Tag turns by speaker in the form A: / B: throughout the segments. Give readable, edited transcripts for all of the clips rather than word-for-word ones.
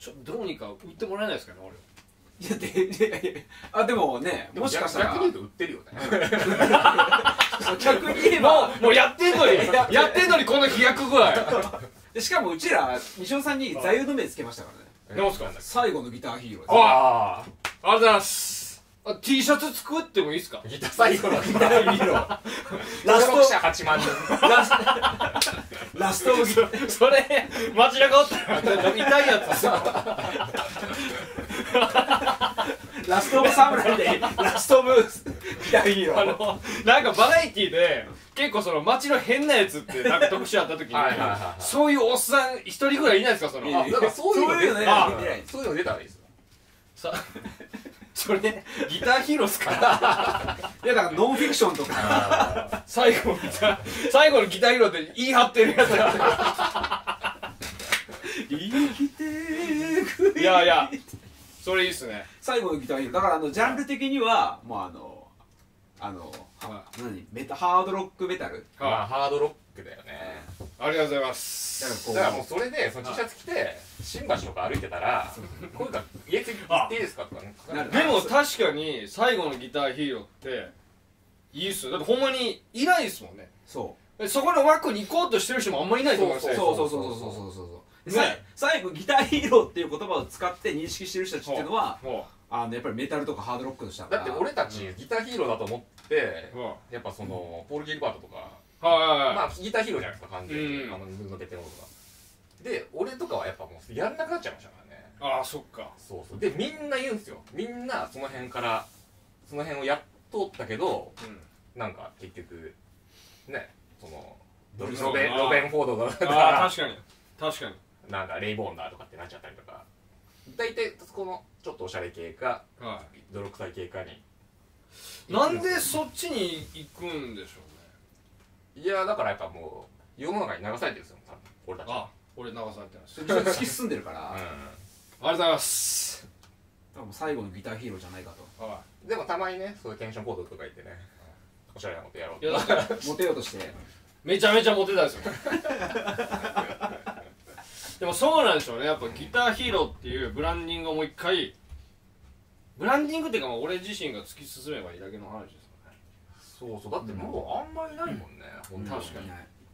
A: どうにか売ってもらえないですかね俺。
B: いやでもね、もしかしたら
C: 逆に言うと売ってるよね。
B: 逆に言えば
A: もうやってんのにやってんのにこの飛躍具合。
B: でしかもうちら西尾さんに座右の銘つけましたからね。
A: なんすか。
B: 最後のギターヒーローです。
A: ありがとうございます。T シャツ作ってもいいですか。
C: ギター最後のギタ
B: ギターヒーローラスト
C: 登録者8万人。
B: ラストギター
A: それ街中おったら痛いやつ。
B: ラストオブサムライでラストオブギターヒーロー。
A: なんかバラエティで結構その街の変なやつってなんか特集あった時にそういうおっさん一人ぐらいいないですか。その
C: だからそういうの出た
B: あ
C: らそういうの出たらいいですよ。
A: さそれギターヒーローっすか。
B: いやだからノンフィクションとか
A: 最後のギターヒーローって言い張ってるやつ。
B: 生きてく
A: いやいやそれいいっすね。
B: 最後のギターヒーローだからジャンル的にはもうハードロックメタル。
C: まあハードロックだよね。
A: ありがとうございます。
C: だからもうそれでその T シャツ着て新橋とか歩いてたらこういうか家行っていいですかとかね。
A: でも確かに最後のギターヒーローっていいっすよ。だってほんまにいないっすもんね。
B: そ
A: そこの枠に行こうとしてる人もあんまりいないと思いますね。
B: そう最後ギターヒーローっていう言葉を使って認識してる人たちっていうのはやっぱりメタルとかハードロックの人だから。
C: だって俺たちギターヒーローだと思ってやっぱそのポール・ギルバートとかまあギターヒーローじゃないですか完全に布のベテランとかで俺とかはやっぱもうやんなくなっちゃいましたからね。
A: ああそっか。
C: そうでみんな言うんですよ。みんなその辺をやっとったけどなんか結局ねそのロベン・フォードだから
A: 確かに
C: なんかレイ・ボーンだとかってなっちゃったりとか大体このちょっとおしゃれ系か泥臭い系かに。
A: なんでそっちに行くんでしょうね。
C: いやだからやっぱもう世の中に流されてるんですよ多分俺たち。
A: 俺流されてます。
B: 突き進んでるから
A: ありがとうございます。
B: 最後のギターヒーローじゃないかと。
C: でもたまにねそういうテンションコードとか言ってねおしゃれなことやろう
A: いやだから
B: モテようとして
A: めちゃめちゃモテたんですよ。でもそうなんでしょうね。やっぱギターヒーローっていうブランディングをもう一回ブランディングっていうか俺自身が突き進めばいいだけの話ですよね。
C: そうだってもうあんまりないもんね。
A: 確かに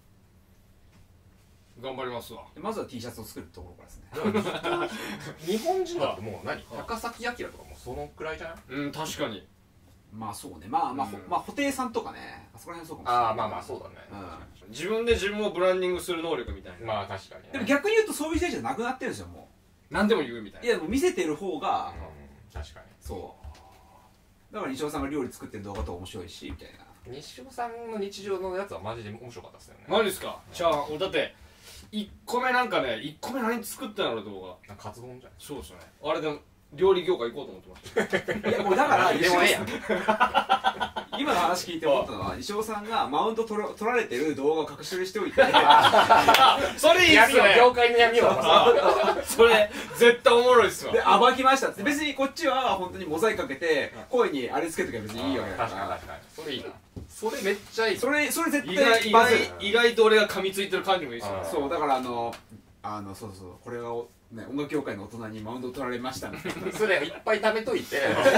A: 頑張りますわ。
B: まずは T シャツを作るところからですね。
C: 日本人だってもう高崎明とかもそのくらいじゃない。
A: 確かに。
B: まあそうね。まあ布袋さんとかねあそこら辺そうかもしれない。
C: まあそうだね。
A: 自分で自分をブランディングする能力みたいな。
C: まあ確かに。
B: でも逆に言うとそういう時代じゃなくなってるんですよも
A: う。何でも言うみたいな。
B: いやもう見せてる方が
C: 確かに
B: そうだから西尾さんが料理作ってる動画とか面白いしみたいな。
C: 西尾さんの日常のやつはマジで面白かったですよね。
A: マジですか。じゃあだって1個目なんかね1個目何作ったんやろ動画。
C: カツ丼じゃん。
A: そうですね。あれでも料理業界行こうと思ってました。
B: いやもうだから
C: でもええやん。
B: 今の話聞いて思ったのは西尾さんがマウント取られてる動画を隠し撮りしておいて
A: それいいっすね。
C: 業界の闇を
A: それ絶対おもろいっすわ。
B: で暴きましたって別にこっちは本当にモザイクかけて声にあれつけときゃ別にいいわけだから。
C: 確かにそれいいな。それめっちゃいい。
B: それ絶対バズる。
A: 意外と俺が噛みついてる感じもいいっすよね。
B: そうだからそうこれがね音楽業界の大人にマウント取られましたみたいな。
C: それいっぱい食べといて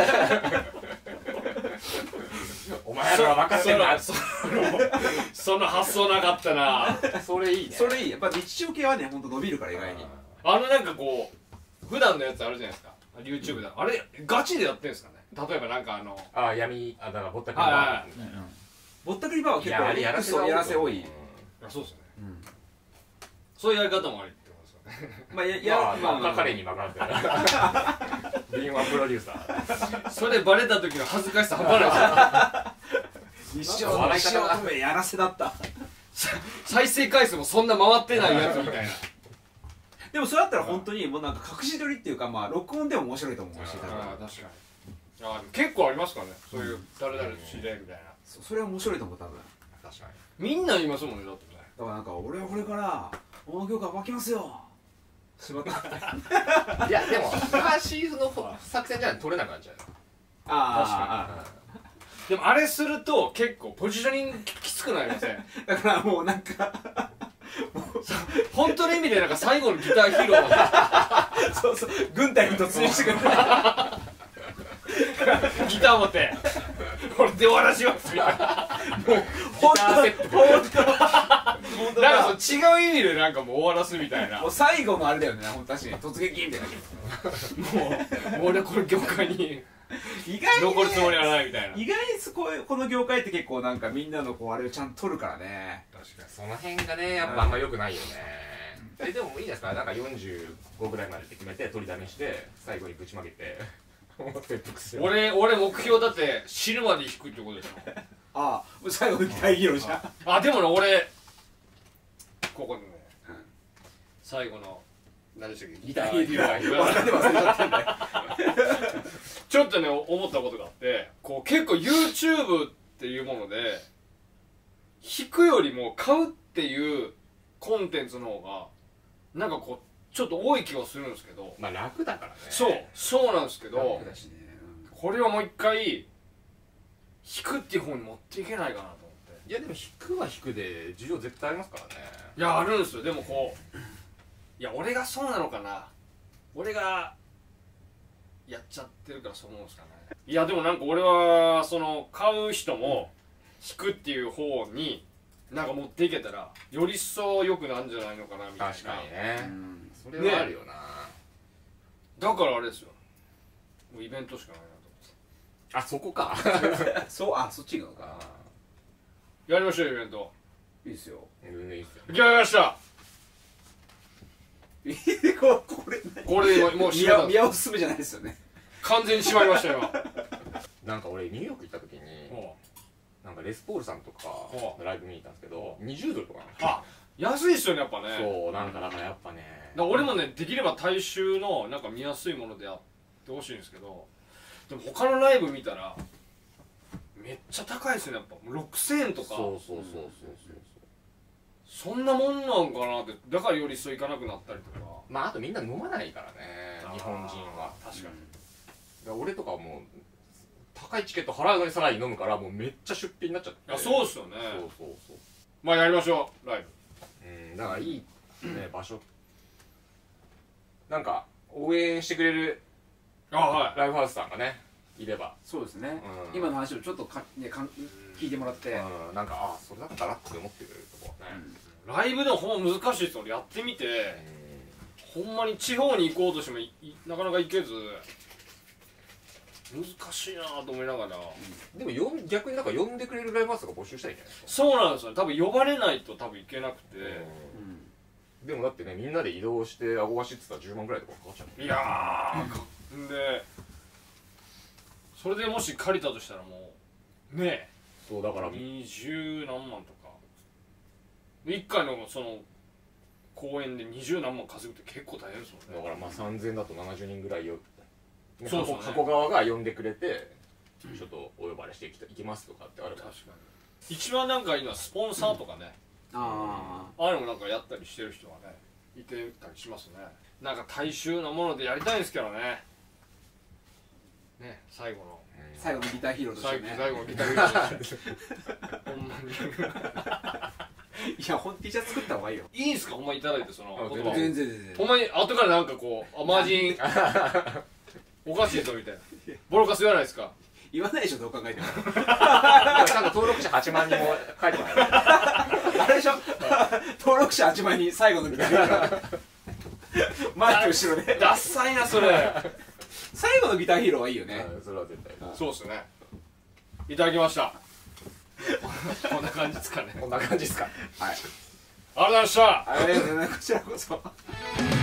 C: お前らは分かってんな。
A: その発想なかったな。
C: それいいね。
B: それいい。やっぱ日常系はね本当伸びるから意外に。
A: なんかこう普段のやつあるじゃないですか YouTube で。あれガチでやってんすかね。例えばなんか
C: 闇だからぼったくりバー
B: ぼったくりバーは結構やらせ多い。
A: そうですね。そういうやり方もありってことですよね。
C: まあ彼に任せて敏腕プロデューサー。
A: それバレた時の恥ずかしさ半端ないですよ。
B: 一生やらせだった。
A: 再生回数もそんな回ってないやつみたいな。
B: でもそれだったら本当にもうなんか隠し撮りっていうか録音でも面白いと思うし。
A: 確かに。結構ありますからね。そういう誰々と知り合いみたいな。
B: それは面白いと思う多分。
C: 確か
A: に。みんな言いますもんねだってね。
B: だからなんか俺はこれから音楽業界暴きますよ。しまった。
C: いやでも昔の作戦じゃ取れなくなっちゃうよ。
A: でもあれすると結構ポジショニングきつくなりません？
B: だからもうなんか
A: 本当の意味でなんか最後のギターヒーロー
B: そう軍隊に突入してくる
A: ギター持ってこれで終わらしますみたいな。
B: もう本当
A: なんかそう違う意味でなんかもう終わらすみたいな。
B: もう最後のあれだよね、確かに突撃みたいな。
A: もう俺この業界に
B: 意外にね
A: 残るつもりはないみたいな。
B: 意外にこの業界って結構なんかみんなのこうあれをちゃんと取るからね。
C: 確かにその辺がねやっぱあんま良くないよね。でもいいですか、なんか45ぐらいまでって決めて取りだめして最後にぶちまけて
A: 俺目標だって死ぬまで弾くってことでしょ。
B: ああ、最後のギターヒーローじゃん。
A: あ、でもね俺ここでね、最後の何でしたっけ、
B: ギターヒーロー笑って忘れちゃってんだよ。
A: ちょっとね思ったことがあって、こう結構 YouTube っていうもので弾くよりも買うっていうコンテンツの方がなんかこうちょっと多い気がするんですけど。
C: まあ楽だからね。
A: そうなんですけど、
B: 楽だしね、
A: これはもう一回弾くっていう方に持っていけないかなと思って。
C: いやでも弾くは弾くで需要絶対ありますからね。
A: いやあるんですよ。でもこういや俺がそうなのかな、俺がやっちゃってるからそう思うんですかね。いやでもなんか俺はその買う人も弾くっていう方になんか持っていけたらより一層良くなるんじゃないのかなみたいな。
C: 確かにね、それはあるよな、
A: だからあれですよ、もうイベントしかないなと思って。
C: あそこか
B: そっち行くのか。
A: やりましょうイベント。
B: いいっすよ。
C: いいっすよ。
A: 決まりました。これでもう
B: 宮尾すすめじゃないですよね。
A: 完全に閉まりましたよ今。
C: なんか俺ニューヨーク行った時になんかレスポールさんとかのライブ見に行ったんですけど20ドルとかなん
A: あ、安いっすよねやっぱね。
C: そう、なんかだからやっぱね、
A: 俺もねできれば大衆のなんか見やすいものであってほしいんですけど、でも他のライブ見たらめっちゃ高いですねやっぱ。6000円とか。
C: そう
A: そんなもんなんかなって。だからより一層行かなくなったりとか。
C: まああとみんな飲まないからね日本人は。
A: 確かに。
C: だから俺とかはもう高いチケット払うのにさらに飲むからもうめっちゃ出費になっちゃって。
A: いやそうっすよね。
C: そう
A: まあやりましょうライブ。
C: だからいいね場所なんか応援してくれるライブハウスさんがねいれば。
B: そうですね、今の話をちょっと聞いてもらって、
C: なんかそれだったらって思ってくれるとこね。
A: ライブでもほんま難しいですよ。俺やってみてほんまに地方に行こうとしてもなかなか行けず難しいなと思いながら。
C: でも逆になんか呼んでくれるライブハウスが募集したらいいんじゃないですか。
A: そうなんですよ。多分呼ばれないと多分行けなくて。
C: でもだってねみんなで移動してあご貸しって言ったら10万ぐらいとかかかっちゃう。
A: いやーでそれでもし借りたとしたらもうねえ、
C: そうだから
A: 20何万とか1回のその公演で20何万稼ぐって結構大変ですもんね。
C: だからまあ3000だと70人ぐらい
A: そうそうね、
C: 加古川が呼んでくれてちょっとお呼ばれしていきますとかってあれば。
A: 確かに一番なんかいいのはスポンサーとかね、ああいうのもなんかやったりしてる人がねいてたりしますね。なんか大衆なものでやりたいんですけどね。ね、最後の
B: ギターヒーローとしてね。
A: 最後のギターヒーローとしてほんまに
B: いや、T シャツ作った方がいいよ。
A: いいんすかほんまいただいてその言葉を。
B: 全然
A: ほんまに後からなんかこうマージンおかしいぞみたいなボロカス言わないですか。
B: 言わないでしょどう考えても。
C: ちゃんと登録者8万人も書いてない。
B: あれでしょ登録者8万人最後のギターヒーロー前と後ろで
A: ダッサいなそれ。
B: 最後のギターヒーローはいいよね。
C: それは絶対
A: そうっすね。いただきました。こんな感じですかね。
C: こんな感じですか。
B: はい、
A: ありがとうございました。
B: ありがとうございます。こちらこそ。